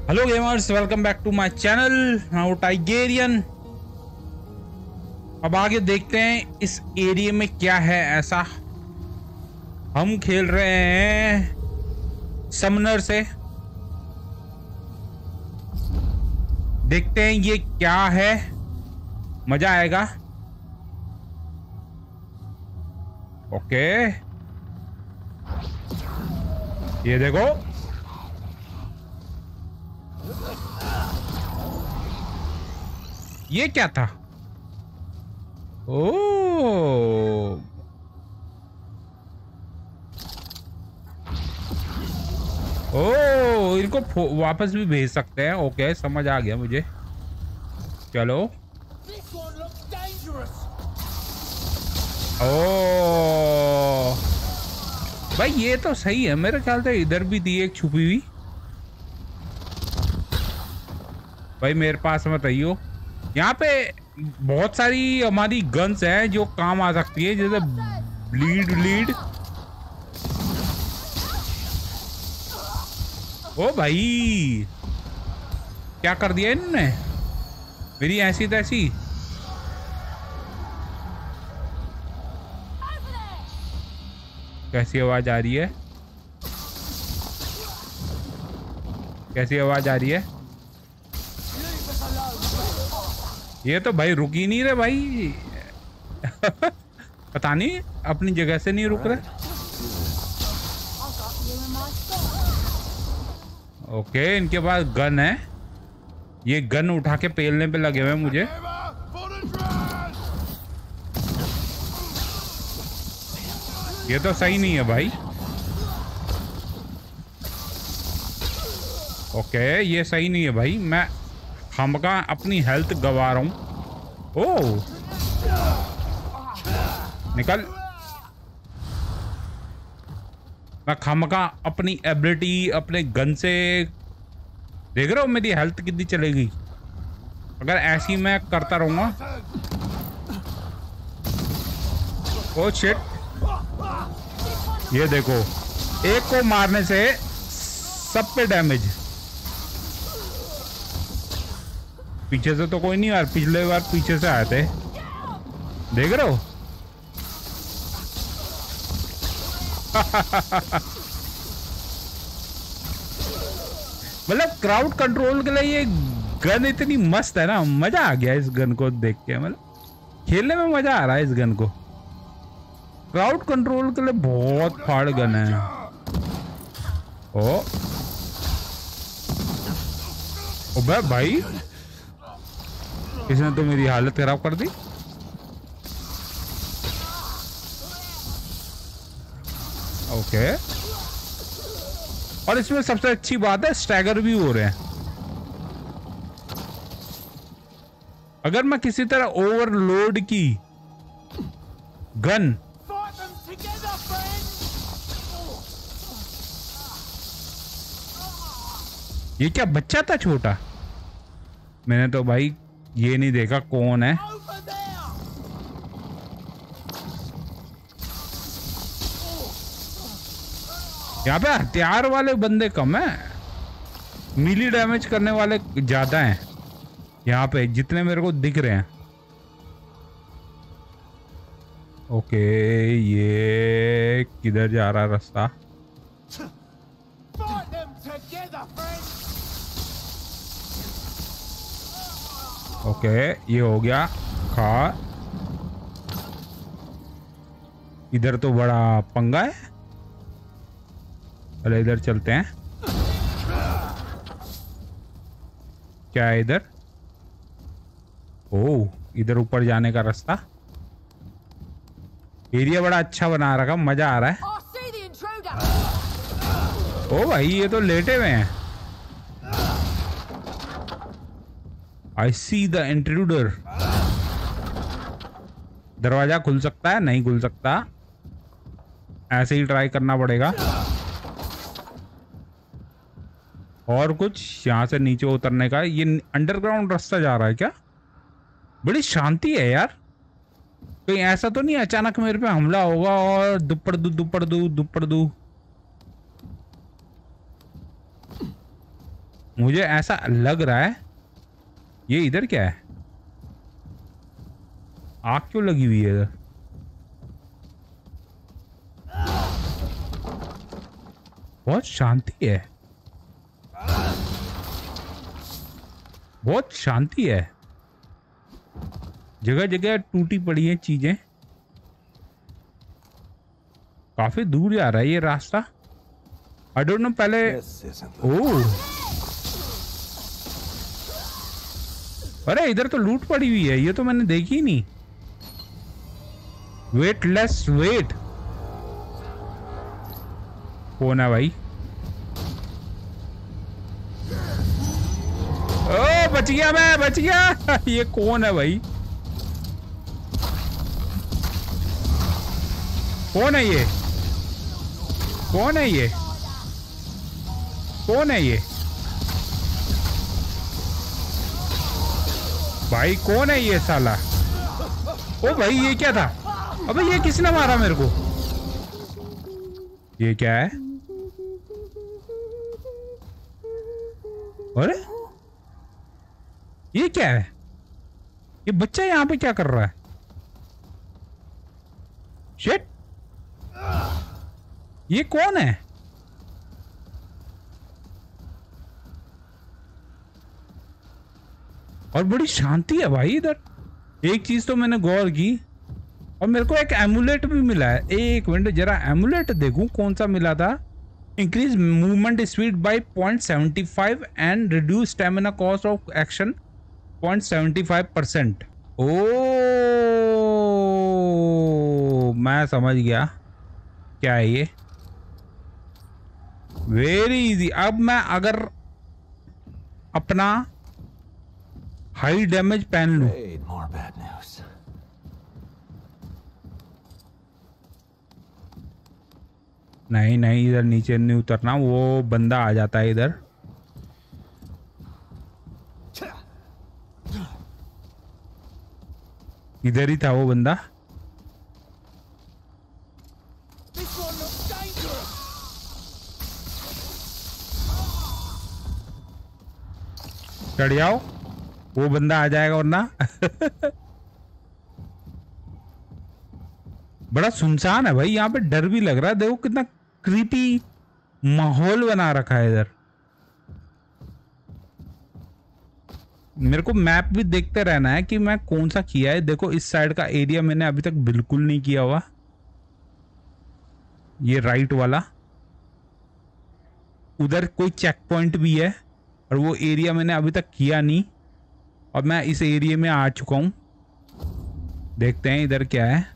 Hello gamers, welcome back to my channel. Now Tigerian. अब आगे देखते हैं इस एरिया में क्या है ऐसा। हम खेल रहे हैं समनर से। देखते हैं ये क्या है, मजा आएगा। ओके, ये देखो। ये क्या था? ओह, ओह, इनको वापस भी भेज सकते हैं। ओके, समझ आ गया मुझे। चलो। ओह भाई, ये तो सही है। मेरे ख्याल से इधर भी थी एक छुपी हुई। भाई मेरे पास मत आइयो। यहाँ पे बहुत सारी हमारी गन्स हैं जो काम आ सकती है, जैसे ब्लीड। ओ भाई, क्या कर दिया इन्होंने मेरी ऐसी तैसी। कैसी आवाज आ रही है? कैसी आवाज आ रही है? ये तो भाई रुक ही नहीं रहे भाई। पता नहीं अपनी जगह से नहीं रुक रहे। ओके, इनके पास गन है। ये गन उठा के पेलने पे लगे हुए हैं मुझे। ये तो सही नहीं है भाई। ओके, ये सही नहीं है भाई। मैं खामखा अपनी हेल्थ गवा रहा हूँ। ओह, निकल। मैं खामखा अपनी एबिलिटी अपने गन से, देख रहे हो मेरी हेल्थ कितनी चलेगी अगर ऐसी मैं करता रहूंगा। ओ शिट, ये देखो, एक को मारने से सब पे डैमेज। पीछे से तो कोई नहीं यार, पिछले बार पीछे से आए थे, देख रहे हो। मतलब क्राउड कंट्रोल के लिए ये गन इतनी मस्त है ना, मजा आ गया इस गन को देख के। मतलब खेलने में मजा आ रहा है इस गन को। क्राउड कंट्रोल के लिए बहुत फाड़ गन है। ओ ओबे भाई, इसने तो मेरी हालत खराब कर दी। ओके, और इसमें सबसे अच्छी बात है स्टैगर भी हो रहे हैं। अगर मैं किसी तरह ओवरलोड की गन, ये क्या बच्चा था छोटा? मैंने तो भाई ये नहीं देखा कौन है। यहाँ पे हथियार वाले बंदे कम है, मिली डैमेज करने वाले ज्यादा हैं यहाँ पे, जितने मेरे को दिख रहे हैं। ओके, ये किधर जा रहा रास्ता? ओके, ये हो गया खा। इधर तो बड़ा पंगा है। चलो इधर चलते हैं। क्या है इधर? ओह, इधर ऊपर जाने का रास्ता। एरिया बड़ा अच्छा बना रखा, मजा आ रहा है। ओ भाई, ये तो लेटे हुए हैं। I see the intruder. दरवाजा खुल सकता है? नहीं खुल सकता, ऐसे ही ट्राई करना पड़ेगा। और कुछ यहाँ से नीचे उतरने का? ये अंडरग्राउंड रास्ता जा रहा है क्या? बड़ी शांति है यार। कहीं ऐसा तो नहीं अचानक मेरे पे हमला होगा और दुपड़ दू। मुझे ऐसा लग रहा है। ये इधर क्या है? आग क्यों लगी हुई है इधर? बहुत शांति है, बहुत शांति है। जगह जगह टूटी पड़ी है चीजें। काफी दूर जा रहा है ये रास्ता। आई डोंट नो पहले। ओह, अरे इधर तो लूट पड़ी हुई है, ये तो मैंने देखी ही नहीं। Wait let's wait. कौन है भाई? ओ बच गया, मैं बच गया। ये कौन है भाई? कौन है ये? कौन है ये? कौन है ये भाई? कौन है ये साला? ओ भाई ये क्या था? अबे ये किसने मारा मेरे को? ये क्या है? अरे ये क्या है? ये बच्चा यहाँ पे क्या कर रहा है? शिट, ये कौन है? और बड़ी शांति है भाई इधर। एक चीज तो मैंने गौर की, और मेरे को एक एमुलेट भी मिला है। एक मिनट जरा एमुलेट देखूं कौन सा मिला था। Increase movement speed by 0.75 and reduce stamina cost of action 0.75%। Oh मैं समझ गया क्या है ये। Very easy. अब मैं अगर अपना हाई डैमेज पहन लूं, नहीं नहीं इधर नीचे नहीं उतरना, वो बंदा आ जाता है इधर। इधर ही था वो बंदा। चढ़ जाओ, वो बंदा आ जाएगा वरना। बड़ा सुनसान है भाई यहाँ पे, डर भी लग रहा है। देखो कितना क्रीपी माहौल बना रखा है इधर। मेरे को मैप भी देखते रहना है कि मैं कौन सा किया है। देखो इस साइड का एरिया मैंने अभी तक बिल्कुल नहीं किया हुआ, ये राइट वाला। उधर कोई चेक पॉइंट भी है और वो एरिया मैंने अभी तक किया नहीं, और मैं इस एरिया में आ चुका हूं। देखते हैं इधर क्या है।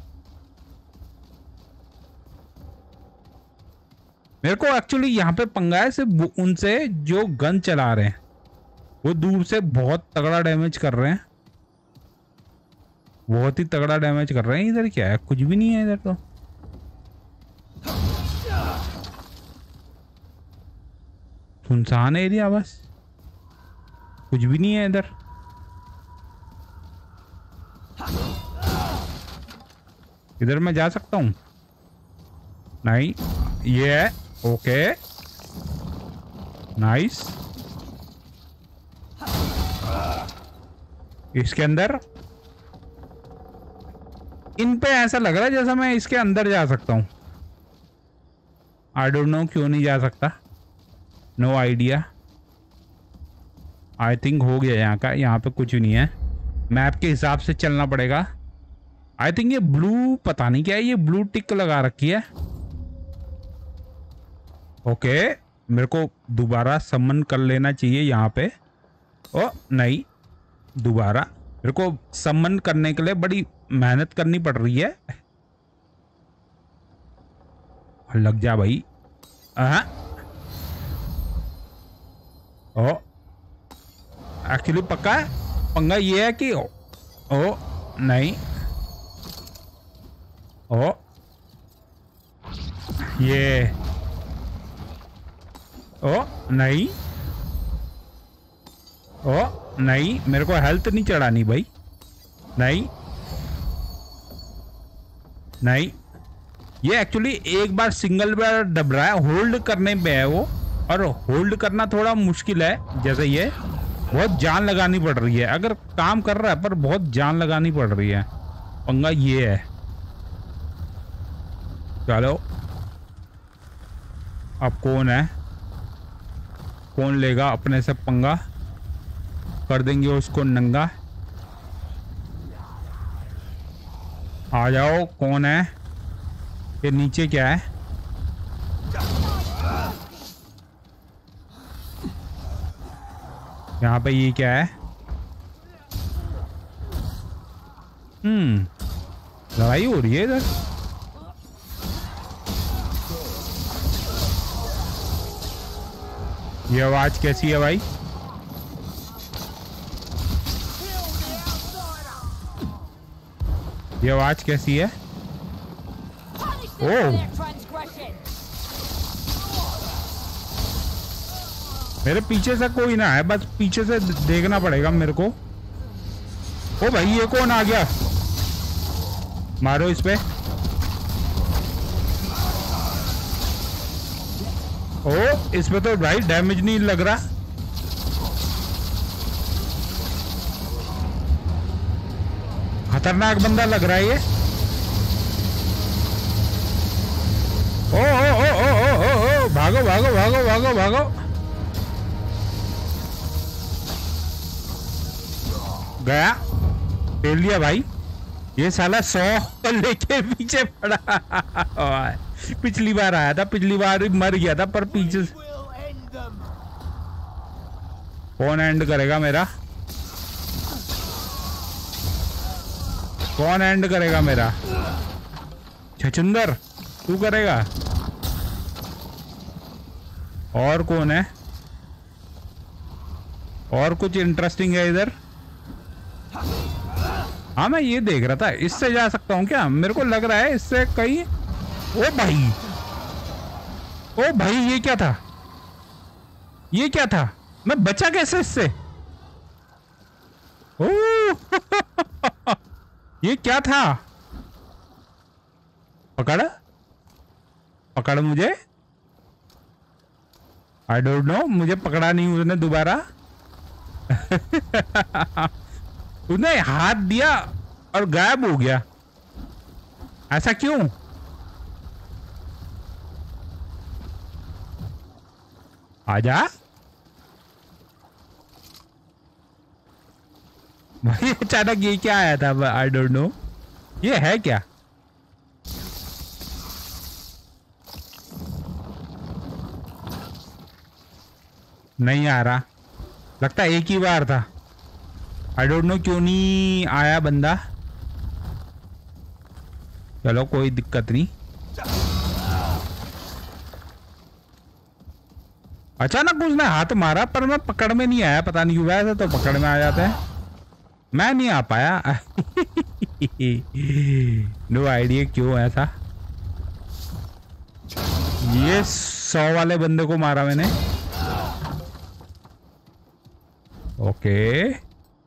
मेरे को एक्चुअली यहाँ पे पंगा है सिर्फ उनसे जो गन चला रहे हैं, वो दूर से बहुत तगड़ा डैमेज कर रहे हैं, बहुत ही तगड़ा डैमेज कर रहे हैं। इधर क्या है? कुछ भी नहीं है इधर तो। सुनसान एरिया बस, कुछ भी नहीं है इधर। इधर मैं जा सकता हूँ? नहीं, ये है। Okay nice. इसके अंदर, इन पे ऐसा लग रहा है जैसा मैं इसके अंदर जा सकता हूँ। आई डोंट नो क्यों नहीं जा सकता, नो आइडिया। आई थिंक हो गया यहाँ का। यहाँ पे कुछ नहीं है, मैप के हिसाब से चलना पड़ेगा। आई थिंक ये ब्लू, पता नहीं क्या है, ये ब्लू टिक लगा रखी है। ओके मेरे को दोबारा समन कर लेना चाहिए यहाँ पे। ओ नहीं, दोबारा मेरे को समन करने के लिए बड़ी मेहनत करनी पड़ रही है। लग जा भाई। ओ एक्चुअली पक्का है, पंगा ये है कि ओ नहीं, ओ ये, ओ नहीं, ओ नहीं, मेरे को हेल्थ नहीं चढ़ानी भाई। नहीं नहीं, ये एक्चुअली एक बार सिंगल बार दब रहा है, होल्ड करने पे है वो, और होल्ड करना थोड़ा मुश्किल है। जैसे ये बहुत जान लगानी पड़ रही है, अगर काम कर रहा है पर बहुत जान लगानी पड़ रही है। पंगा ये है। चलो अब कौन है, कौन लेगा अपने से पंगा, कर देंगे उसको नंगा। आ जाओ, कौन है ये, नीचे क्या है? यहाँ पे ये क्या है? लड़ाई हो रही है इधर। ये आवाज कैसी है भाई? ये आवाज कैसी है? ओह, मेरे पीछे से कोई ना है, बस पीछे से देखना पड़ेगा मेरे को। ओ भाई, ये कौन आ गया? मारो इस पे। ओ, इस पे तो भाई डैमेज नहीं लग रहा। खतरनाक बंदा लग रहा है ये। ओ ओ ओ ओ ओ ओ ओ, भागो भागो भागो भागो भागो। गया, फेल लिया भाई। ये साला 100 लेके पीछे पड़ा। पिछली बार आया था, पिछली बार मर गया था, पर पीछे कौन एंड करेगा मेरा? कौन एंड करेगा मेरा? छचुंदर तू करेगा? और कौन है? और कुछ इंटरेस्टिंग है इधर? हाँ, मैं ये देख रहा था, इससे जा सकता हूँ क्या? मेरे को लग रहा है इससे कहीं। ओ भाई, ओ भाई, ये क्या था? ये क्या था? मैं बचा कैसे इससे? ओ ये क्या था? पकड़ पकड़ मुझे। आई डोंट नो, मुझे पकड़ा नहीं उसने दोबारा। उसने हाथ दिया और गायब हो गया। ऐसा क्यों? आजा भाई, अचानक ये क्या आया था? आई डोंट नो, ये है क्या? नहीं आ रहा, लगता है एक ही बार था। आई डोंट नो क्यों नहीं आया बंदा। चलो कोई दिक्कत नहीं। अचानक उसने हाथ मारा पर मैं पकड़ में नहीं आया, पता नहीं क्यों। वैसे तो पकड़ में आ जाते हैं, मैं नहीं आ पाया। नो आइडिया क्यों ऐसा। ये 100 वाले बंदे को मारा मैंने। ओके,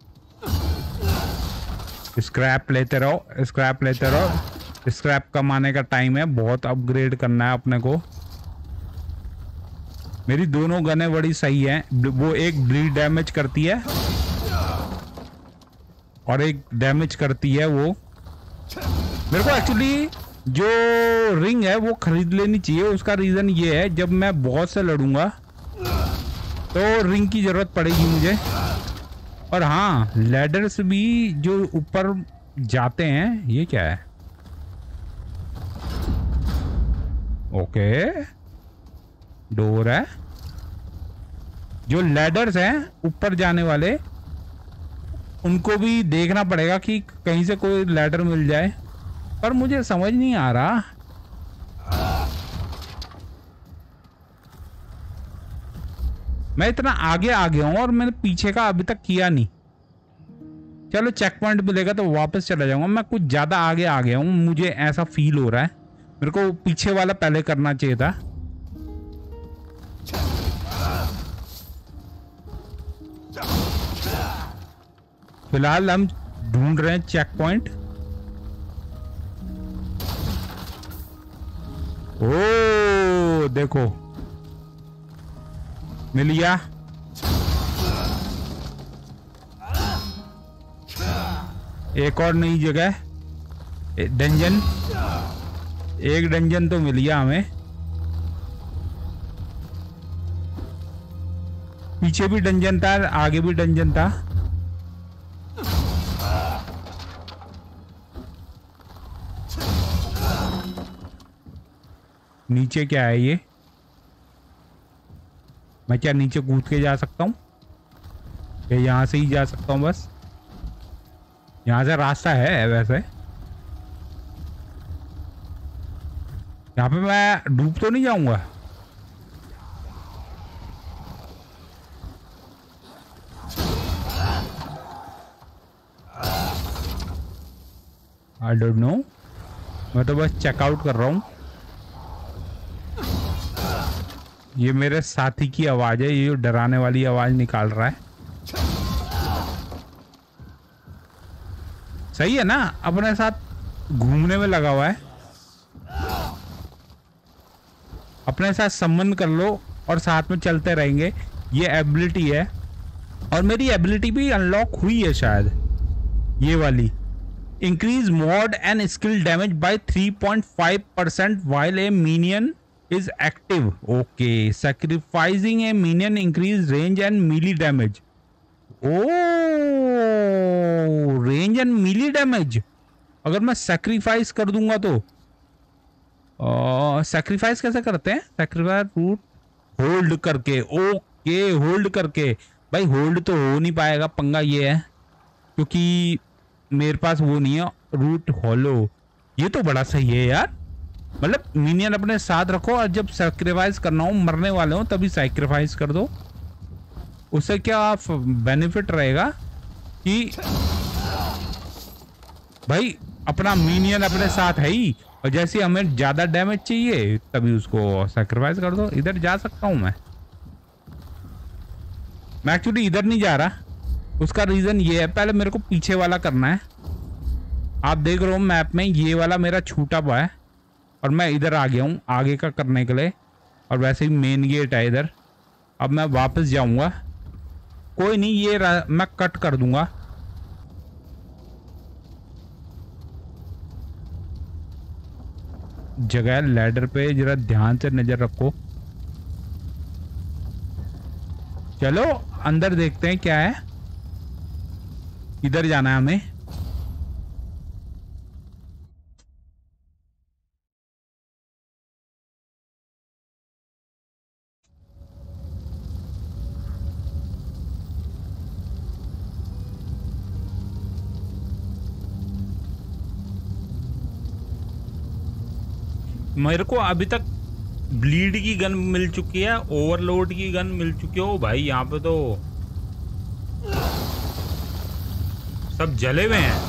स्क्रैप लेते रहो, स्क्रैप लेते रहो। स्क्रैप कमाने का टाइम है, बहुत अपग्रेड करना है अपने को। मेरी दोनों गनें बड़ी सही हैं। वो एक ब्लीड डैमेज करती है और एक डैमेज करती है वो। मेरे को एक्चुअली जो रिंग है वो खरीद लेनी चाहिए। उसका रीज़न ये है, जब मैं बॉस से लड़ूंगा तो रिंग की ज़रूरत पड़ेगी मुझे। और हाँ, लैडर्स भी जो ऊपर जाते हैं। ये क्या है? ओके, डोर है। जो लैडर्स हैं ऊपर जाने वाले, उनको भी देखना पड़ेगा कि कहीं से कोई लैडर मिल जाए, पर मुझे समझ नहीं आ रहा। मैं इतना आगे आ गया हूं और मैंने पीछे का अभी तक किया नहीं। चलो चेक पॉइंट मिलेगा तो वापस चला जाऊंगा। मैं कुछ ज्यादा आगे आ गया हूं, मुझे ऐसा फील हो रहा है। मेरे को पीछे वाला पहले करना चाहिए था। फिलहाल हम ढूंढ रहे हैं चेक पॉइंट। ओ देखो, मिल गया। एक और नई जगह, डंजन, एक डंजन तो मिल गया हमें। पीछे भी डंजन था, आगे भी डंजन था। नीचे क्या है ये? मैं क्या नीचे कूद के जा सकता हूँ या यहाँ से ही जा सकता हूँ? बस यहाँ से रास्ता है वैसे। यहाँ पे मैं डूब तो नहीं जाऊंगा? आई डोंट नो, मैं तो बस चेकआउट कर रहा हूँ। ये मेरे साथी की आवाज है, ये डराने वाली आवाज निकाल रहा है। सही है ना, अपने साथ घूमने में लगा हुआ है। अपने साथ संबंध कर लो और साथ में चलते रहेंगे। ये एबिलिटी है और मेरी एबिलिटी भी अनलॉक हुई है शायद, ये वाली। Increase mod and skill damage by 3.5% while a minion is active. Okay, sacrificing a minion increase range and melee damage. Oh, range and melee damage. अगर मैं सैक्रिफाइस कर दूंगा तो सैक्रिफाइस कैसे करते हैं? सैक्रिफाइस रूट होल्ड करके। ओके, होल्ड करके। भाई होल्ड तो हो नहीं पाएगा, पंगा ये है क्योंकि मेरे पास वो नहीं है रूट हॉलो। ये तो बड़ा सही है यार, मतलब मिनियन अपने साथ रखो और जब सैक्रिफाइस करना हो, मरने वाले हो, तभी सैक्रिफाइस कर दो। उससे क्या बेनिफिट रहेगा कि भाई अपना मिनियन अपने साथ है ही, और जैसे हमें ज्यादा डैमेज चाहिए तभी उसको सैक्रिफाइस कर दो। इधर जा सकता हूं मैं एक्चुअली इधर नहीं जा रहा। उसका रीजन ये है, पहले मेरे को पीछे वाला करना है। आप देख रहे हो मैप में ये वाला मेरा छूटा हुआ है और मैं इधर आ गया हूँ आगे का करने के लिए, और वैसे ही मेन गेट है इधर। अब मैं वापस जाऊंगा, कोई नहीं, ये मैं कट कर दूंगा। जगह लैडर पे जरा ध्यान से नजर रखो। चलो अंदर देखते हैं क्या है। इधर जाना है हमें। मेरे को अभी तक ब्लीड की गन मिल चुकी है, ओवरलोड की गन मिल चुकी है। ओ भाई यहाँ पे तो सब जले हुए हैं।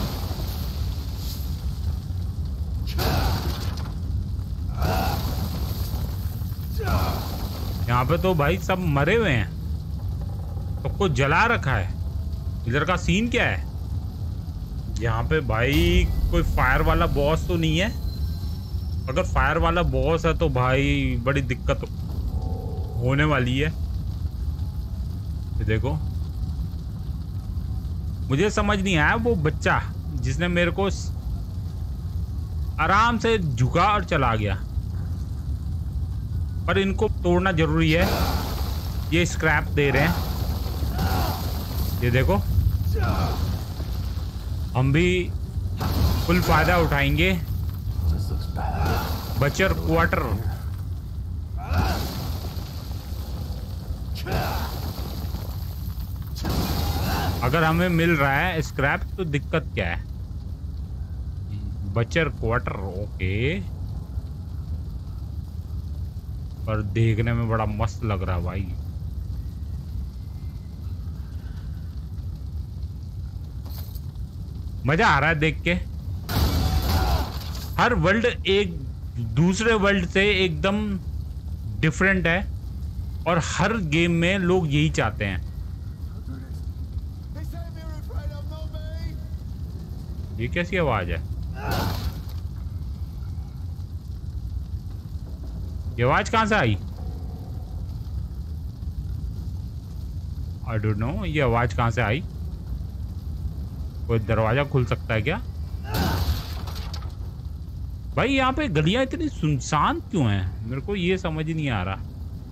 यहाँ पे तो भाई सब मरे हुए हैं, सबको जला रखा है। इधर का सीन क्या है? यहाँ पे भाई कोई फायर वाला बॉस तो नहीं है? अगर फायर वाला बॉस है तो भाई बड़ी दिक्कत होने वाली है। ये देखो, मुझे समझ नहीं आया वो बच्चा जिसने मेरे को आराम से झुका और चला गया, पर इनको तोड़ना जरूरी है। ये स्क्रैप दे रहे हैं, ये देखो। हम भी फुल फायदा उठाएंगे। बचर क्वार्टर, अगर हमें मिल रहा है स्क्रैप तो दिक्कत क्या है? Butcher quarter, okay. पर देखने में बड़ा मस्त लग रहा है भाई। मजा आ रहा है देख के। हर वर्ल्ड एक दूसरे वर्ल्ड से एकदम डिफरेंट है और हर गेम में लोग यही चाहते हैं। ये कैसी आवाज है? ये आवाज कहां से आई? आई डोंट नो ये आवाज कहाँ से आई। कोई दरवाजा खुल सकता है क्या? भाई यहाँ पे गलियां इतनी सुनसान क्यों हैं? मेरे को ये समझ ही नहीं आ रहा।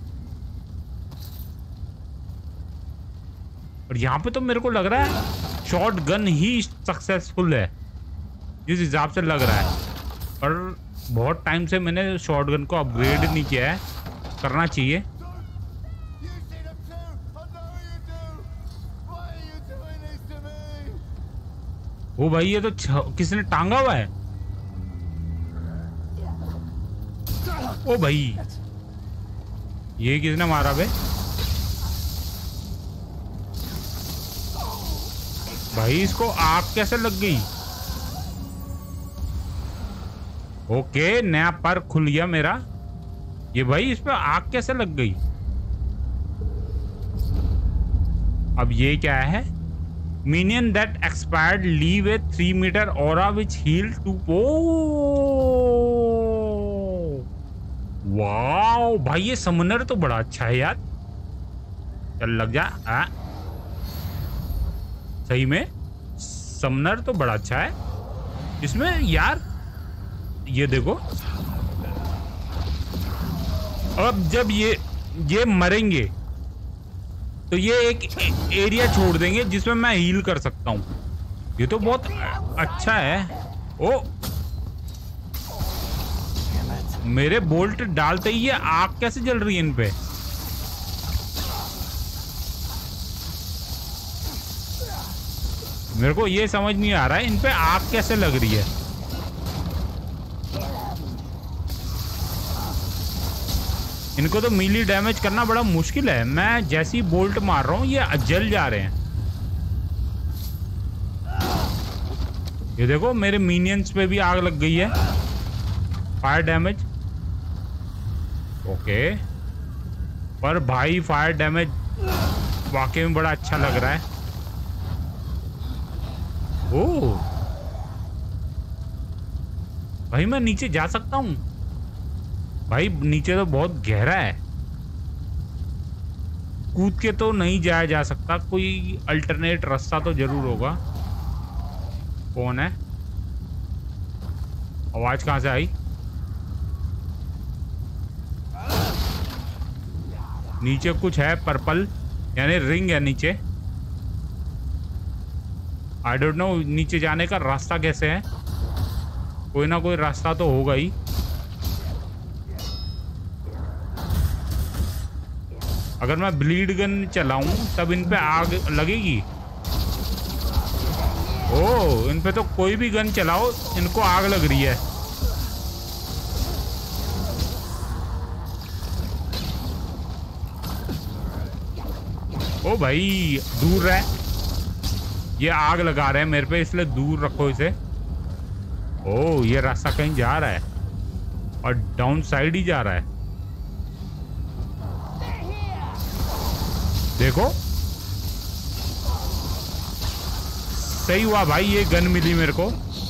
और यहाँ पे तो मेरे को लग रहा है शॉट गन ही सक्सेसफुल है जिस हिसाब से लग रहा है। और बहुत टाइम से मैंने शॉट गन को अपग्रेड नहीं किया है, करना चाहिए। ओ भाई ये तो किसने टांगा हुआ है। ओ भाई ये किसने मारा बे? भाई इसको आग कैसे लग गई? ओके नया पर खुल गया मेरा। ये भाई इस पे आग कैसे लग गई? अब ये क्या है? Minion that expired leave a 3 meter aura which heal to wow भाई ये समनर तो बड़ा अच्छा है यार। चल लग जा। सही में समनर तो बड़ा अच्छा है इसमें यार। ये देखो अब जब ये मरेंगे तो ये एक एरिया छोड़ देंगे जिसमें मैं हील कर सकता हूँ। ये तो बहुत अच्छा है। ओ मेरे बोल्ट डालते ही ये आग कैसे जल रही है इन पे? मेरे को ये समझ नहीं आ रहा है इन पे आग कैसे लग रही है। इनको तो मीली डैमेज करना बड़ा मुश्किल है। मैं जैसी बोल्ट मार रहा हूँ ये जल जा रहे हैं। ये देखो मेरे मिनियंस पे भी आग लग गई है। Fire damage okay. पर भाई फायर डैमेज वाकई में बड़ा अच्छा लग रहा है। ओह भाई मैं नीचे जा सकता हूँ? भाई नीचे तो बहुत गहरा है, कूद के तो नहीं जाया जा सकता। कोई अल्टरनेट रास्ता तो जरूर होगा। कौन है? आवाज कहां से आई? नीचे कुछ है पर्पल यानी रिंग है नीचे। आई डोंट नो नीचे जाने का रास्ता कैसे है। कोई ना कोई रास्ता तो होगा ही। अगर मैं ब्लीड गन चलाऊं तब इन पे आग लगेगी। ओह इन पे तो कोई भी गन चलाओ इनको आग लग रही है। ओ भाई दूर रह, ये आग लगा रहे हैं मेरे पे इसलिए दूर रखो इसे। ओह ये रास्ता कहीं जा रहा है और डाउन साइड ही जा रहा है। देखो सही हुआ भाई ये गन मिली मेरे को।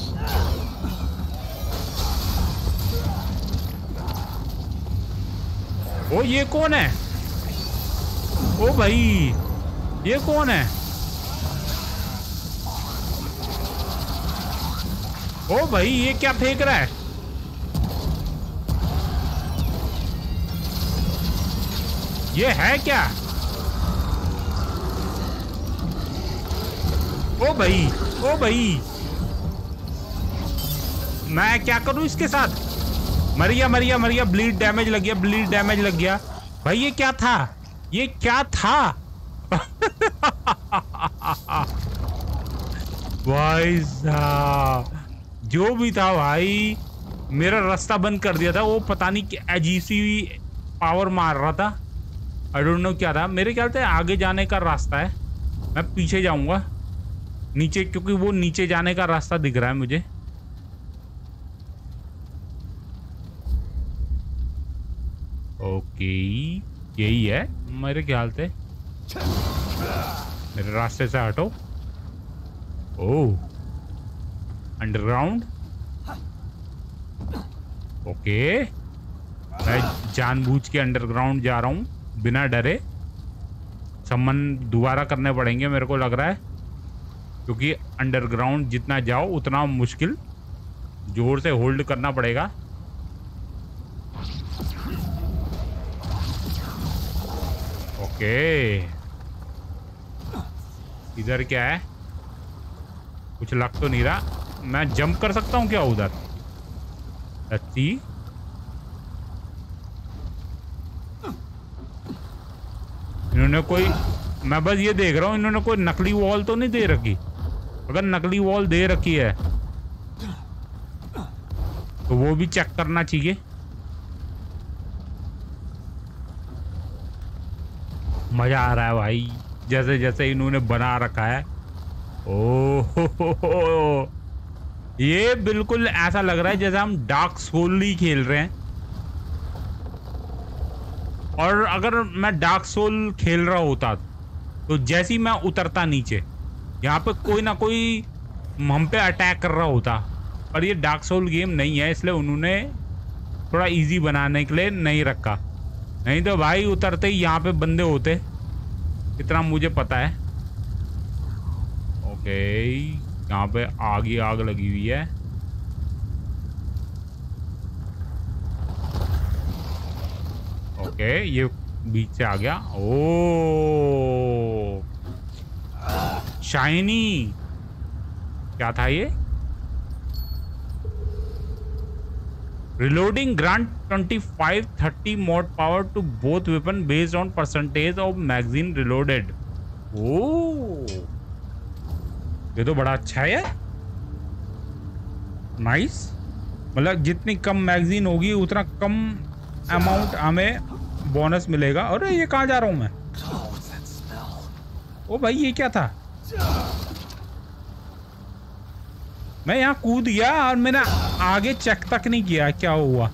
ओ ये कौन है? ओ भाई ये कौन है? ओ भाई ये क्या फेंक रहा है? ये है क्या? ओ भाई ओ भाई मैं क्या करूं इसके साथ? मरिया मरिया मरिया, ब्लीड डैमेज लग गया, ब्लीड डैमेज लग गया। भाई ये क्या था? ये क्या था? भाई साहब जो भी था भाई मेरा रास्ता बंद कर दिया था। वो पता नहीं क्या अजीब सी पावर मार रहा था। आई डोंट नो क्या था। मेरे ख्याल से आगे जाने का रास्ता है। मैं पीछे जाऊंगा नीचे, क्योंकि वो नीचे जाने का रास्ता दिख रहा है मुझे। ओके यही है मेरे ख्याल से। मेरे रास्ते से हटो। Oh underground okay. मैं जानबूझ के अंडरग्राउंड जा रहा हूं बिना डरे। सम्मन दोबारा करने पड़ेंगे मेरे को लग रहा है, क्योंकि अंडरग्राउंड जितना जाओ उतना मुश्किल, जोर से होल्ड करना पड़ेगा। ओके, इधर क्या है? कुछ लग तो नहीं रहा। मैं जंप कर सकता हूँ क्या उधर? अच्छी, इन्होंने कोई, मैं बस ये देख रहा हूँ इन्होंने कोई नकली वॉल तो नहीं दे रखी। अगर नकली वॉल दे रखी है तो वो भी चेक करना चाहिए। मजा आ रहा है भाई, जैसे जैसे इन्होंने बना रखा है। ओह, ये बिल्कुल ऐसा लग रहा है जैसे हम डार्क सोल ही खेल रहे हैं। और अगर मैं डार्क सोल खेल रहा होता तो जैसे ही मैं उतरता नीचे, यहाँ पे कोई ना कोई हम पे अटैक कर रहा होता। पर ये डार्क सोल गेम नहीं है, इसलिए उन्होंने थोड़ा इजी बनाने के लिए नहीं रखा। नहीं तो भाई उतरते ही यहाँ पे बंदे होते, इतना मुझे पता है। ओके, यहाँ पे आग ही आग लगी हुई है। ओके, ये बीच से आ गया। ओ शाइनी, क्या था ये? Reloading grant 25-30 mod power to both weapon based on percentage of magazine reloaded. Oh, ये तो बड़ा अच्छा है यार, नाइस। मतलब जितनी कम मैगजीन होगी उतना कम अमाउंट हमें बोनस मिलेगा। अरे ये कहाँ जा रहा हूं मैं? ओ भाई ये क्या था? मैं यहाँ कूद गया और मैंने आगे चेक तक नहीं किया क्या हुआ।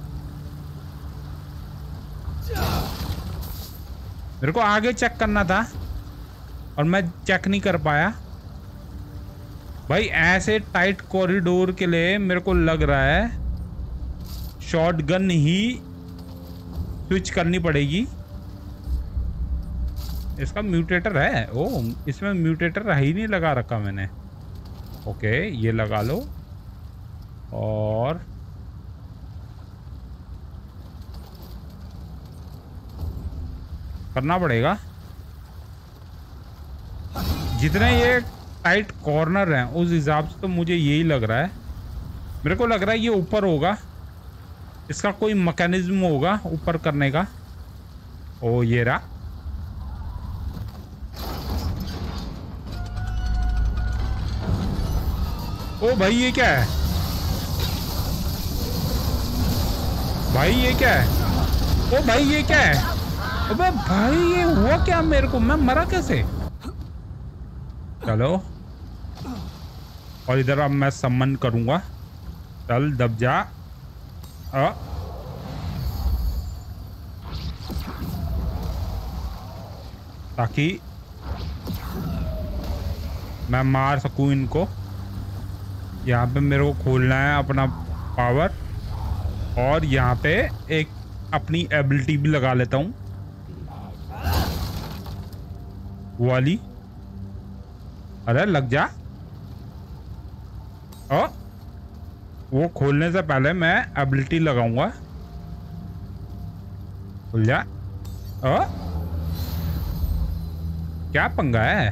मेरे को आगे चेक करना था और मैं चेक नहीं कर पाया। भाई ऐसे टाइट कॉरिडोर के लिए मेरे को लग रहा है शॉटगन ही स्विच करनी पड़ेगी। इसका म्यूटेटर है? ओह, इसमें म्यूटेटर ही नहीं लगा रखा मैंने। ओके, ये लगा लो और करना पड़ेगा। जितने ये टाइट कॉर्नर हैं उस हिसाब से तो मुझे यही लग रहा है। मेरे को लग रहा है ये ऊपर होगा, इसका कोई मैकेनिज्म होगा ऊपर करने का। ओ ये रहा। ओ भाई ये क्या है? भाई ये क्या है? ओ भाई ये क्या है? अबे भाई ये हुआ क्या मेरे को? मैं मरा कैसे? चलो, और इधर अब मैं सम्मन करूंगा। चल दब जा। ताकि मैं मार सकूं इनको। यहाँ पे मेरे को खोलना है अपना पावर और यहाँ पे एक अपनी एबिलिटी भी लगा लेता हूँ वाली। अरे लग जा। वो खोलने से पहले मैं एबिलिटी लगाऊंगा। खुल जा। क्या पंगा है?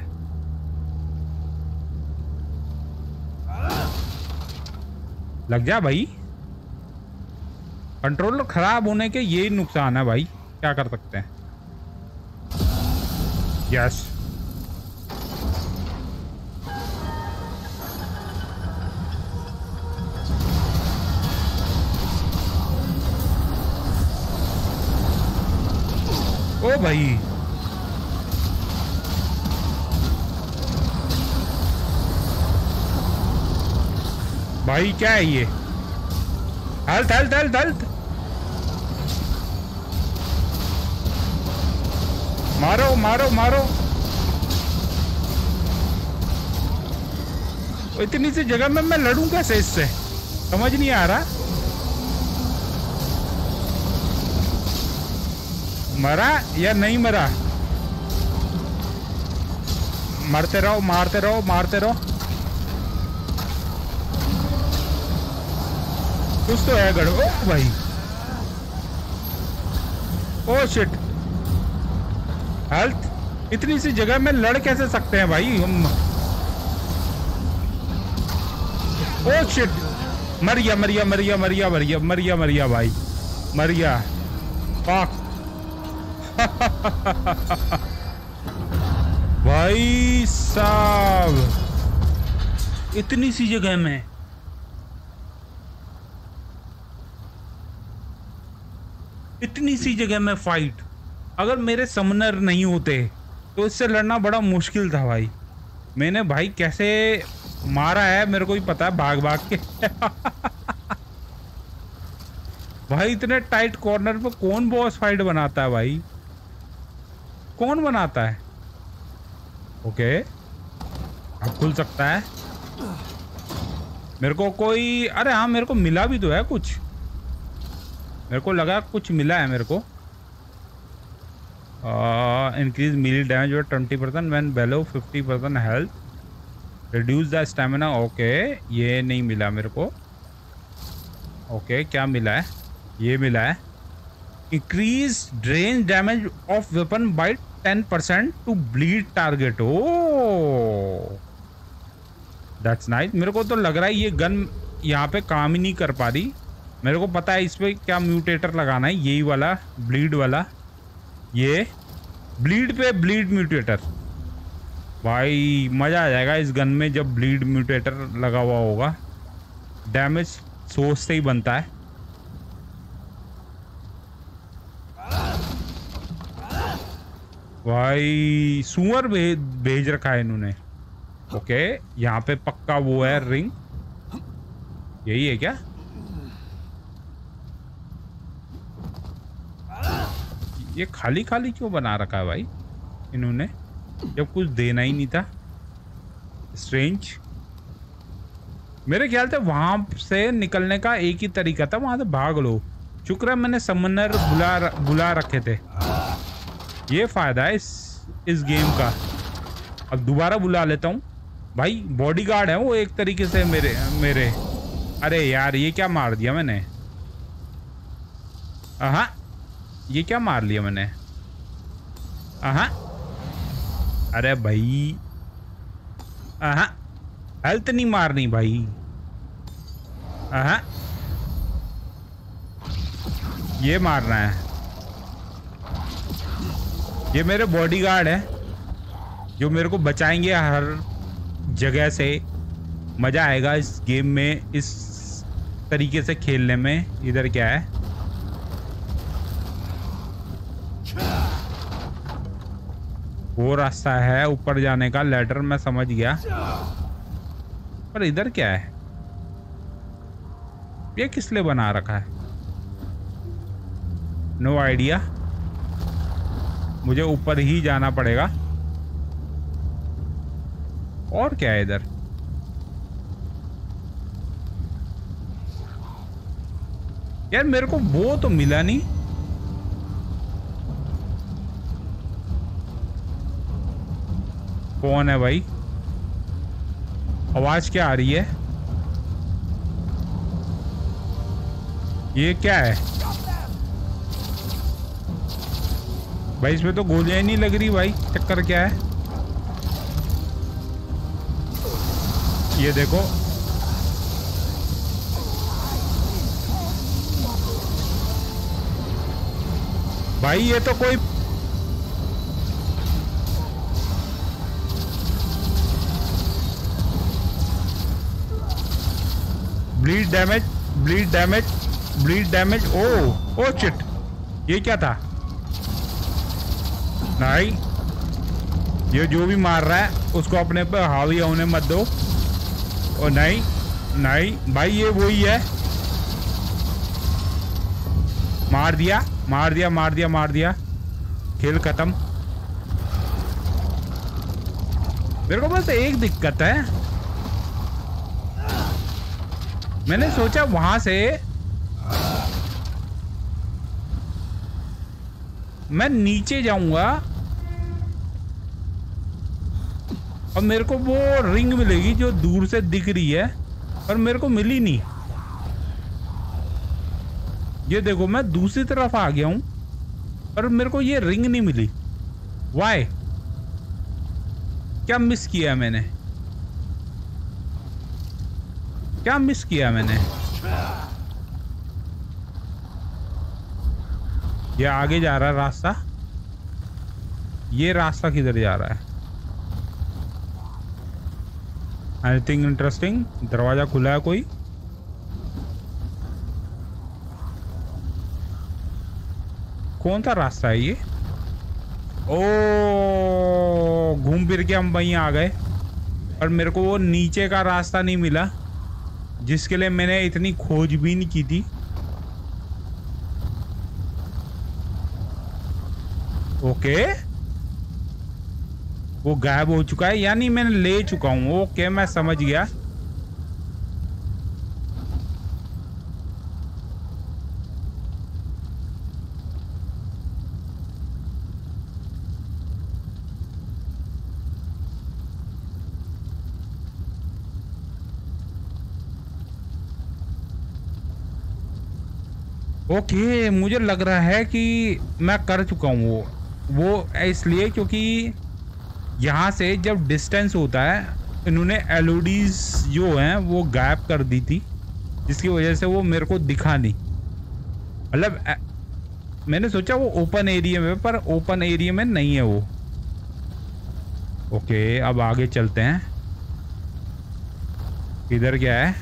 लग जा भाई। कंट्रोलर खराब होने के यही नुकसान है भाई, क्या कर सकते हैं। यस, ओ भाई भाई क्या है ये? Health health health health. मारो मारो मारो। इतनी सी जगह में मैं लड़ूं कैसे इससे? समझ नहीं आ रहा। मरा या नहीं मरा? मारते रहो मारते रहो मारते रहो। कुछ तो है गड़। ओ भाई, ओ शिट, हेल्थ इतनी सी जगह में लड़ कैसे सकते हैं भाई हम। ओ शिट, मर गया मर गया मर गया मर गया मर गया मर गया मर गया भाई, मर गया। फक भाई साहब, इतनी सी जगह में, इतनी सी जगह में फाइट। अगर मेरे समनर नहीं होते तो इससे लड़ना बड़ा मुश्किल था भाई। मैंने भाई कैसे मारा है मेरे को ही पता है, भाग भाग के। भाई इतने टाइट कॉर्नर पे कौन बॉस फाइट बनाता है भाई, कौन बनाता है। ओके, अब खुल सकता है मेरे को कोई। अरे हाँ, मेरे को मिला भी तो है कुछ, मेरे को लगा कुछ मिला है मेरे को। इंक्रीज मिली डैमेज और 20% when below 50% health, reduce the stamina. Okay, ये नहीं मिला मेरे को। ओके, क्या मिला है, ये मिला है increase drain damage of weapon by 10% to bleed target. Oh that's nice. मेरे को तो लग रहा है ये गन यहाँ पे काम ही नहीं कर पा रही। मेरे को पता है इस पे क्या म्यूटेटर लगाना है, यही वाला ब्लीड वाला, ये ब्लीड पे ब्लीड म्यूटेटर। भाई मजा आ जाएगा इस गन में जब ब्लीड म्यूटेटर लगा हुआ होगा। डैमेज सोच से ही बनता है। भाई सुअर भेज रखा है इन्होंने। ओके, यहाँ पे पक्का वो है रिंग, यही है क्या। ये खाली खाली क्यों बना रखा है भाई इन्होंने, जब कुछ देना ही नहीं था। स्ट्रेंज। मेरे ख्याल से वहां से निकलने का एक ही तरीका था, वहां से भाग लो। शुक्र है मैंने समनर बुला रखे थे। ये फायदा है इस गेम का। अब दोबारा बुला लेता हूँ भाई। बॉडीगार्ड है वो एक तरीके से मेरे। अरे यार, ये क्या मार दिया मैंने। हाँ, ये क्या मार लिया मैंने। हाँ, अरे भाई, हाँ, हेल्थ नहीं मारनी भाई। हाँ, ये मारना है। ये मेरे बॉडीगार्ड है जो मेरे को बचाएंगे हर जगह से। मजा आएगा इस गेम में इस तरीके से खेलने में। इधर क्या है, वो रास्ता है ऊपर जाने का, लैडर मैं समझ गया। पर इधर क्या है, ये किस लिए बना रखा है, नो आइडिया। मुझे ऊपर ही जाना पड़ेगा। और क्या है इधर, यार मेरे को वो तो मिला नहीं। कौन है भाई, आवाज क्या आ रही है, ये क्या है भाई। इसमें तो गोलियां ही नहीं लग रही भाई, चक्कर क्या है। ये देखो, भाई ये तो कोई bleed damage, bleed damage, bleed damage. Oh shit, ये क्या था। नहीं, ये जो भी मार रहा है उसको अपने पे हावी होने मत दो। ओ नहीं नहीं भाई, ये वही है। मार दिया मार दिया मार दिया मार दिया, खेल खत्म। मेरे को बस एक दिक्कत है, मैंने सोचा वहां से मैं नीचे जाऊंगा और मेरे को वो रिंग मिलेगी जो दूर से दिख रही है पर मेरे को मिली नहीं। ये देखो मैं दूसरी तरफ आ गया हूं पर मेरे को ये रिंग नहीं मिली। वाई? क्या मिस किया मैंने? क्या मिस किया मैंने? ये आगे जा रहा है रास्ता। ये रास्ता किधर जा रहा है? Anything interesting? दरवाजा खुला है कोई? कौन सा रास्ता है ये? ओ, घूम फिर के हम वहीं आ गए पर मेरे को वो नीचे का रास्ता नहीं मिला जिसके लिए मैंने इतनी खोजबीन की थी। ओके, वो गायब हो चुका है यानी मैंने ले चुका हूं। ओके, मैं समझ गया। ओके, मुझे लग रहा है कि मैं कर चुका हूँ वो इसलिए क्योंकि यहाँ से जब डिस्टेंस होता है इन्होंने एलओडीज जो हैं वो गायब कर दी थी जिसकी वजह से वो मेरे को दिखा नहीं। मतलब मैंने सोचा वो ओपन एरिया में पर ओपन एरिया में नहीं है वो। ओके, अब आगे चलते हैं। इधर क्या है?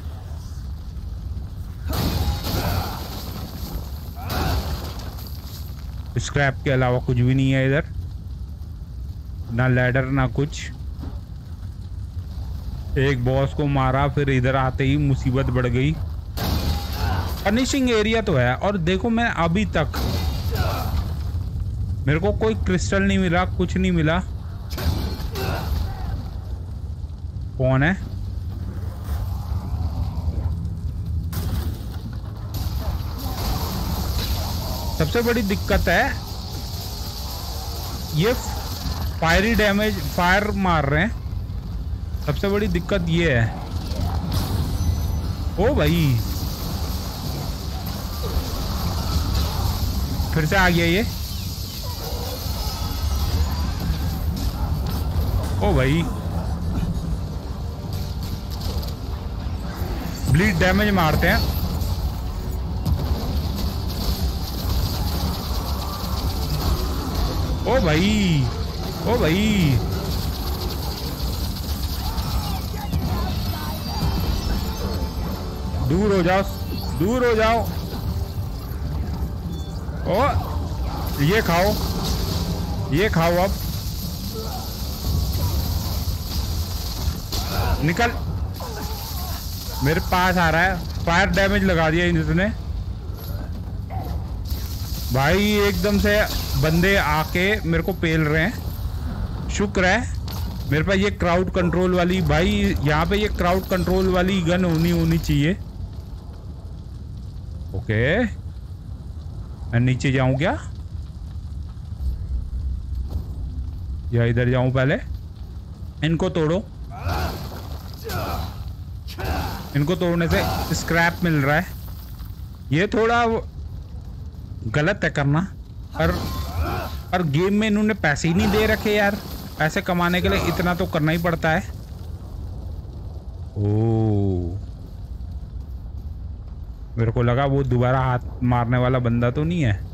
स्क्रैप के अलावा कुछ भी नहीं है इधर, ना लैडर ना कुछ। एक बॉस को मारा फिर इधर आते ही मुसीबत बढ़ गई। फर्निशिंग एरिया तो है और देखो मैं अभी तक मेरे को कोई क्रिस्टल नहीं मिला, कुछ नहीं मिला। कौन है? सबसे बड़ी दिक्कत है ये फायरी डैमेज, फायर मार रहे हैं। सबसे बड़ी दिक्कत ये है। ओ भाई, फिर से आ गया ये। ओ भाई, ब्लीड डैमेज मारते हैं। ओ भाई, ओ भाई, दूर हो जाओ, दूर हो जाओ। ओ, ये खाओ, ये खाओ। अब निकल, मेरे पास आ रहा है। फायर डैमेज लगा दिया इसने भाई। एकदम से बंदे आके मेरे को पेल रहे हैं। शुक्र है मेरे पास ये क्राउड कंट्रोल वाली, भाई यहाँ पे ये क्राउड कंट्रोल वाली गन होनी चाहिए। ओके, मैं नीचे जाऊं क्या या इधर जाऊं? पहले इनको तोड़ो। इनको तोड़ने से स्क्रैप मिल रहा है। ये थोड़ा गलत है करना, पर गेम में इन्होंने पैसे ही नहीं दे रखे यार। पैसे कमाने के लिए इतना तो करना ही पड़ता है। ओह, मेरे को लगा वो दोबारा हाथ मारने वाला बंदा तो नहीं है।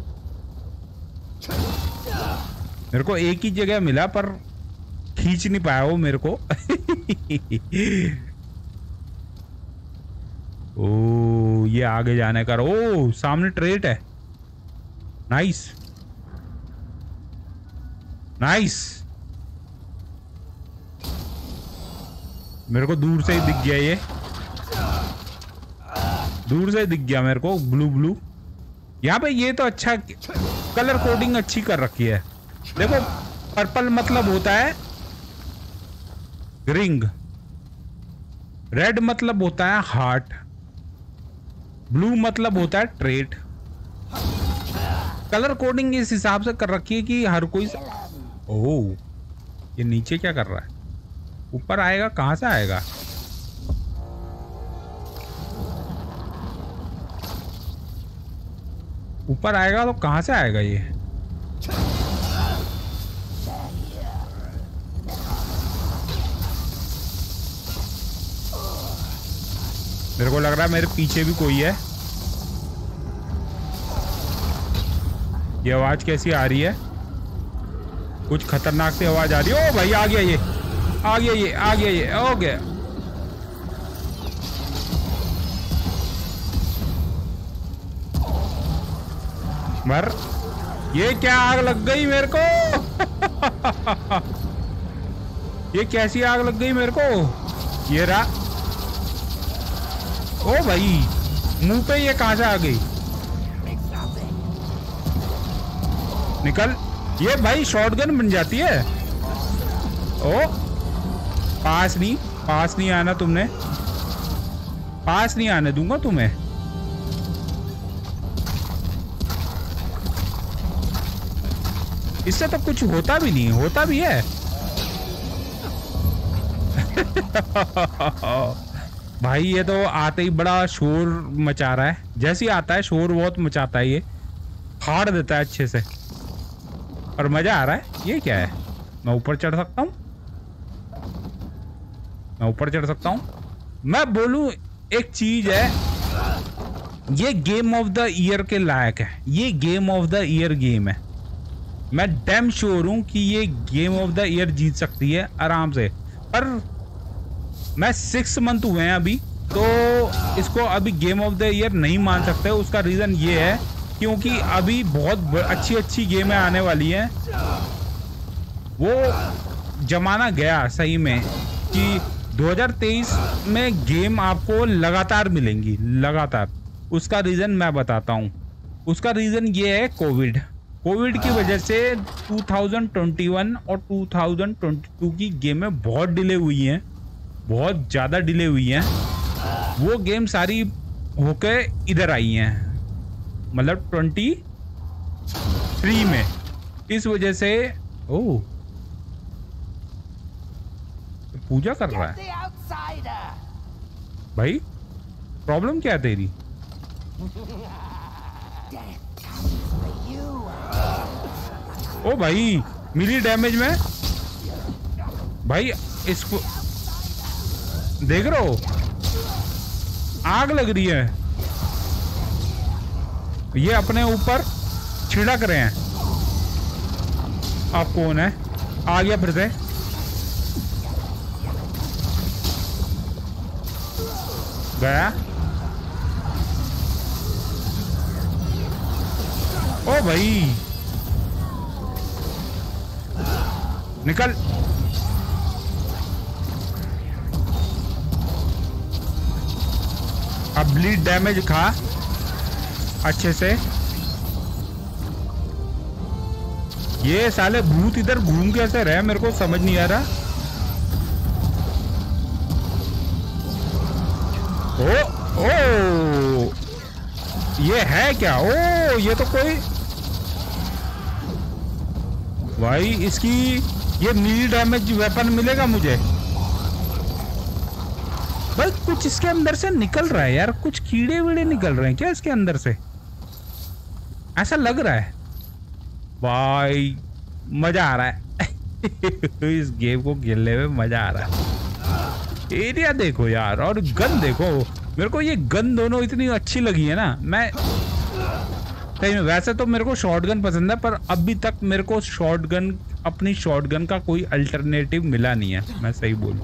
मेरे को एक ही जगह मिला पर खींच नहीं पाया वो मेरे को। ओ, ये आगे जाने का। ओ, सामने ट्रेट है। Nice nice. मेरे को दूर से ही दिख गया, ये दूर से ही दिख गया मेरे को। ब्लू ब्लू यहाँ पे ये तो अच्छा कलर कोडिंग अच्छी कर रखी है। देखो, पर्पल मतलब होता है रिंग, रेड मतलब होता है हार्ट, ब्लू मतलब होता है ट्रेट। कलर कोडिंग इस हिसाब से कर रखी है कि हर कोई। ओह, ये नीचे क्या कर रहा है? ऊपर आएगा कहाँ से आएगा? ऊपर आएगा तो कहाँ से आएगा ये? मेरे को लग रहा है मेरे पीछे भी कोई है। ये आवाज कैसी आ रही है? कुछ खतरनाक सी आवाज आ रही है। ओ भाई आ गया ये, आ गया ये, आ गया ये। ओके मर। ये क्या आग लग गई मेरे को? ये कैसी आग लग गई मेरे को? ये रहा। ओ भाई मुंह पे ये कहां से आ गई? निकल। ये भाई शॉटगन बन जाती है। ओ पास नहीं आना तुमने, पास नहीं आने दूंगा तुम्हें। इससे तो कुछ होता भी नहीं, होता भी है। भाई ये तो आते ही बड़ा शोर मचा रहा है। जैसे ही आता है शोर बहुत मचाता है, ये फाड़ देता है अच्छे से, और मजा आ रहा है। ये क्या है? मैं ऊपर चढ़ सकता हूँ? मैं ऊपर चढ़ सकता हूँ? मैं बोलूं एक चीज है, ये गेम ऑफ द ईयर के लायक है। ये game of the year game है। मैं डैम श्योर हूं कि ये गेम ऑफ द ईयर जीत सकती है आराम से। पर मैं 6 मंथ हुए हैं अभी, तो इसको अभी गेम ऑफ द ईयर नहीं मान सकते। उसका रीजन ये है क्योंकि अभी बहुत अच्छी अच्छी गेमें आने वाली हैं। वो जमाना गया सही में कि 2023 में गेम आपको लगातार मिलेंगी, लगातार। उसका रीजन मैं बताता हूँ। उसका रीजन ये है कोविड की वजह से 2021 और 2022 की गेमें बहुत डिले हुई हैं, बहुत ज़्यादा डिले हुई हैं। वो गेम सारी होके इधर आई हैं, मतलब 23 में। इस वजह से ओह पूजा कर रहा है भाई। प्रॉब्लम क्या है तेरी? ओ भाई मिली डैमेज में भाई। इसको देख रहे हो, आग लग रही है। ये अपने ऊपर छिड़क रहे हैं। आप कौन है? आ गया फिर से। गया। ओ भाई निकल। अब ब्लीड डैमेज खा अच्छे से। ये साले भूत इधर घूम कैसे रहे, मेरे को समझ नहीं आ रहा। ओ ये है क्या? ओ ये तो कोई भाई, इसकी ये मीली डैमेज वेपन मिलेगा मुझे भाई। कुछ इसके अंदर से निकल रहा है यार, कुछ कीड़े वीड़े निकल रहे हैं क्या इसके अंदर से? ऐसा लग रहा है भाई। मजा आ रहा है। इस गेम को खेलने में मजा आ रहा है। एरिया देखो यार, और गन देखो। मेरे को ये गन दोनों इतनी अच्छी लगी है ना। मैं वैसे तो मेरे को शॉटगन पसंद है, पर अभी तक मेरे को शॉटगन, अपनी शॉटगन का कोई अल्टरनेटिव मिला नहीं है। मैं सही बोलूं,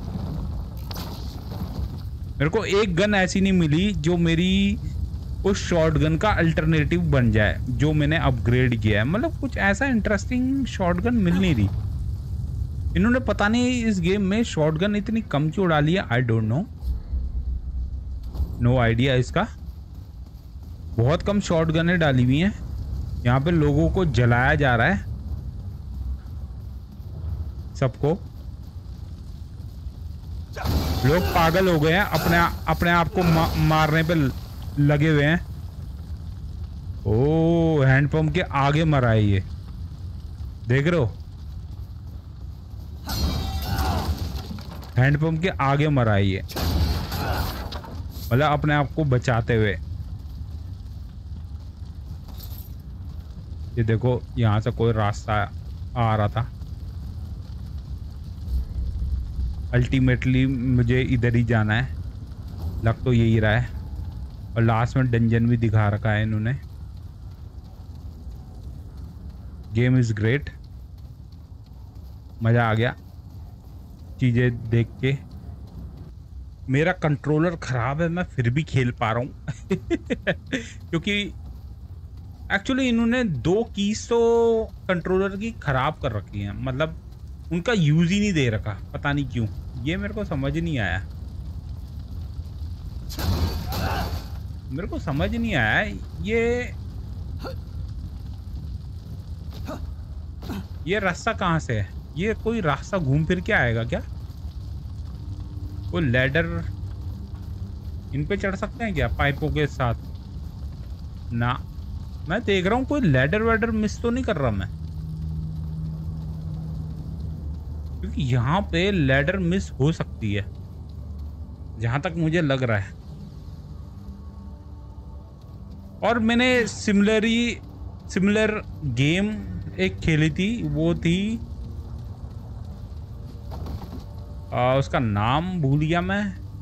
मेरे को एक गन ऐसी नहीं मिली जो मेरी उस शॉटगन का अल्टरनेटिव बन जाए जो मैंने अपग्रेड किया है। मतलब कुछ ऐसा इंटरेस्टिंग शॉटगन मिल नहीं रही। इन्होंने पता नहीं इस गेम में शॉटगन इतनी कम क्यों डाली है। I don't know, no idea इसका। बहुत कम शॉटगनें डाली हुई हैं। यहाँ पे लोगों को जलाया जा रहा है, सबको। लोग पागल हो गए हैं, अपने आप को मारने पे लगे हुए हैं। ओ हैंडपंप के आगे मरा है ये, देख रहे हो? हैंडपंप के आगे मरा है ये, मतलब अपने आप को बचाते हुए। ये देखो यहाँ से कोई रास्ता आ रहा था, अल्टीमेटली मुझे इधर ही जाना है, लग तो यही रहा है। और लास्ट में डंजन भी दिखा रखा है इन्होंने। गेम इज ग्रेट, मज़ा आ गया चीज़ें देख के। मेरा कंट्रोलर ख़राब है, मैं फिर भी खेल पा रहा हूँ क्योंकि एक्चुअली इन्होंने 2 कीज तो कंट्रोलर की ख़राब कर रखी हैं, मतलब उनका यूज़ ही नहीं दे रखा, पता नहीं क्यों, ये मेरे को समझ नहीं आया। मेरे को समझ नहीं आया ये रास्ता कहाँ से है? ये कोई रास्ता घूम फिर के आएगा क्या? कोई लैडर इन पे चढ़ सकते हैं क्या पाइपों के साथ? ना, मैं देख रहा हूँ कोई लैडर वैडर मिस तो नहीं कर रहा मैं, क्योंकि यहाँ पे लैडर मिस हो सकती है जहां तक मुझे लग रहा है। और मैंने सिमिलर गेम एक खेली थी, वो थी उसका नाम भूल गया मैं,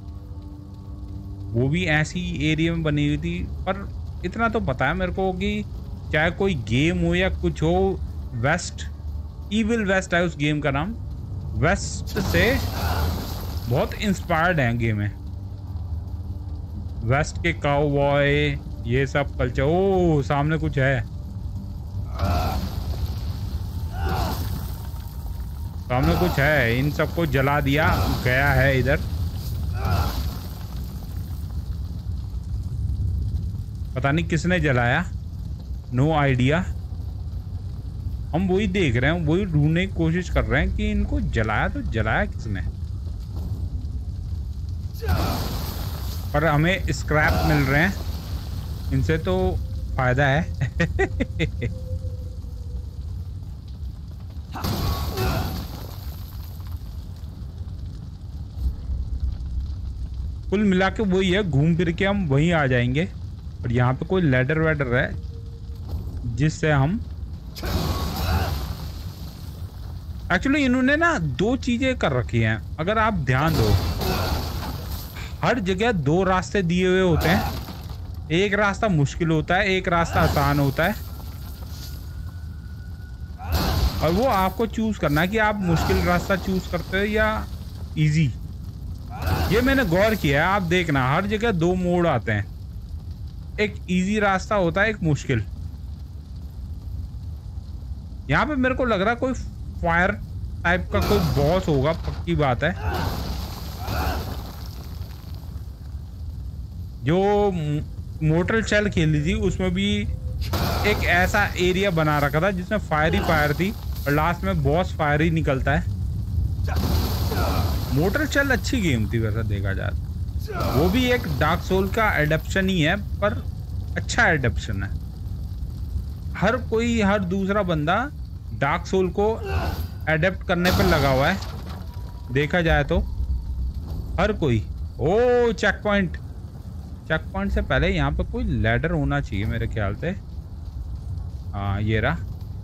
वो भी ऐसी एरिया में बनी हुई थी। पर इतना तो पता है मेरे को कि चाहे कोई गेम हो या कुछ हो, वेस्ट, इविल वेस्ट है उस गेम का नाम। वेस्ट से बहुत इंस्पायर्ड है गेम है, वेस्ट के काउबॉय ये सब कल्चर। ओ सामने कुछ है, सामने कुछ है, इन सबको जला दिया गया है इधर। पता नहीं किसने जलाया, नो आइडिया। हम वही देख रहे हैं, वही ढूंढने की कोशिश कर रहे हैं कि इनको जलाया तो जलाया किसने। पर हमें स्क्रैप मिल रहे हैं, इनसे तो फायदा है कुल मिला के वही है, घूम फिर के हम वहीं आ जाएंगे। और यहाँ पे कोई लैडर वैडर है जिससे हम एक्चुअली इन्होंने ना 2 चीजें कर रखी हैं, अगर आप ध्यान दो। हर जगह 2 रास्ते दिए हुए होते हैं, एक रास्ता मुश्किल होता है, एक रास्ता आसान होता है। और वो आपको चूज करना है कि आप मुश्किल रास्ता चूज करते हो या इजी। ये मैंने गौर किया है, आप देखना हर जगह 2 मोड़ आते हैं, एक इजी रास्ता होता है, एक मुश्किल। यहाँ पे मेरे को लग रहा है कोई फायर टाइप का कोई बॉस होगा, पक्की बात है। जो मोटर शेल खेली थी उसमें भी एक ऐसा एरिया बना रखा था जिसमें फायर ही फायर थी, और लास्ट में बॉस फायर ही निकलता है। मोटर शेल अच्छी गेम थी वैसा देखा जाए, वो भी एक डार्क सोल का एडेप्शन ही है, पर अच्छा एडेप्शन है। हर दूसरा बंदा डार्क सोल को एडेप्ट करने पर लगा हुआ है देखा जाए तो, हर कोई। ओ चेक पॉइंट से पहले यहाँ पे कोई लैडर होना चाहिए मेरे ख्याल से। हाँ ये रहा,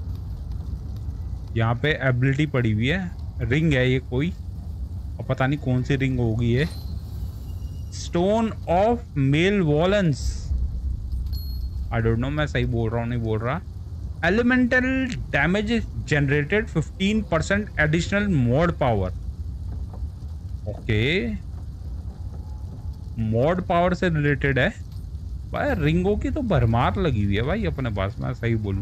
यहाँ पे एबिलिटी पड़ी हुई है, रिंग है ये कोई, और पता नहीं कौन सी रिंग होगी ये। Stone of malevolence, I don't know मैं सही बोल रहा हूँ नहीं बोल रहा। Elemental damage generated 15% additional mod power. Okay, mod power से रिलेटेड है भाई। रिंगों की तो भरमार लगी हुई है भाई अपने पास, मैं सही बोलूं।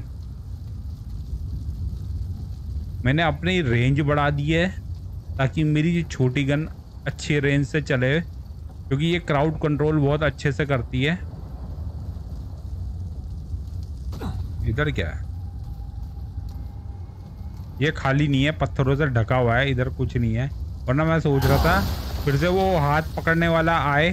मैंने अपनी रेंज बढ़ा दी है ताकि मेरी ये छोटी गन अच्छी रेंज से चले, क्योंकि ये क्राउड कंट्रोल बहुत अच्छे से करती है। इधर क्या है? ये खाली नहीं है, पत्थरों से ढका हुआ है, इधर कुछ नहीं है। वरना मैं सोच रहा था फिर से वो हाथ पकड़ने वाला आए।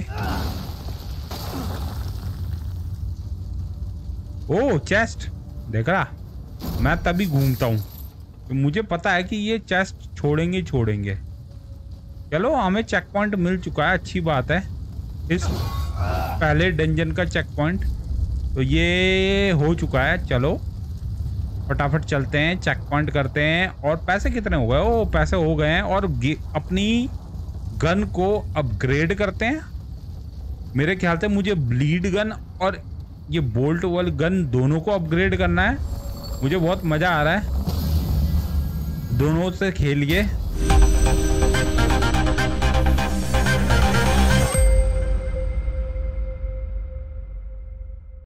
ओ चेस्ट देख रहा, मैं तभी घूमता हूँ तो मुझे पता है कि ये चेस्ट छोड़ेंगे। चलो हमें चेक पॉइंट मिल चुका है, अच्छी बात है। इस पहले डंजन का चेक पॉइंट तो ये हो चुका है। चलो फटाफट चलते हैं, चेक पॉइंट करते हैं। और पैसे कितने हो गए? ओ पैसे हो गए हैं। और अपनी गन को अपग्रेड करते हैं। मेरे ख्याल से मुझे ब्लीड गन और ये बोल्ट वाली गन दोनों को अपग्रेड करना है। मुझे बहुत मज़ा आ रहा है दोनों से खेलिए।